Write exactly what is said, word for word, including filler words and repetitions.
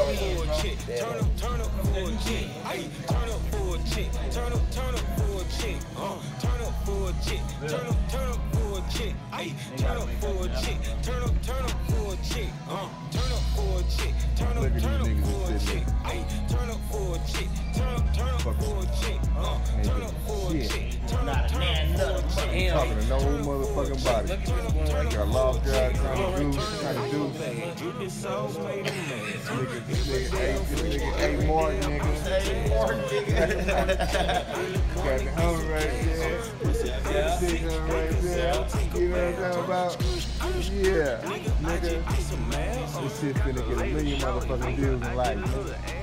for a chick. Turn up, turn up for a chick. Ay, turn up for a chick. Turn up, turn up for a chick. Uh, turn up for a chick. Turn up, turn up for a chick. Ay, turn up for a chick. Turn up, turn up for a chick. Uh, turn up for a chick. Turn up, turn up for a chick. Ay, turn up for a chick. Turn up, turn up for a chick. Uh, turn up for a chick. Turn up, turn up for a chick. Talking to no motherfucking body. Like a lost guy trying to do, trying to do. This nigga, this nigga, hey, this nigga, hey, Martin, nigga. Hey, Martin, nigga. Got the homie right there. Yeah. This nigga right there. You know what I'm talking about? Yeah, nigga. This shit finna get a million motherfucking views in life, nigga.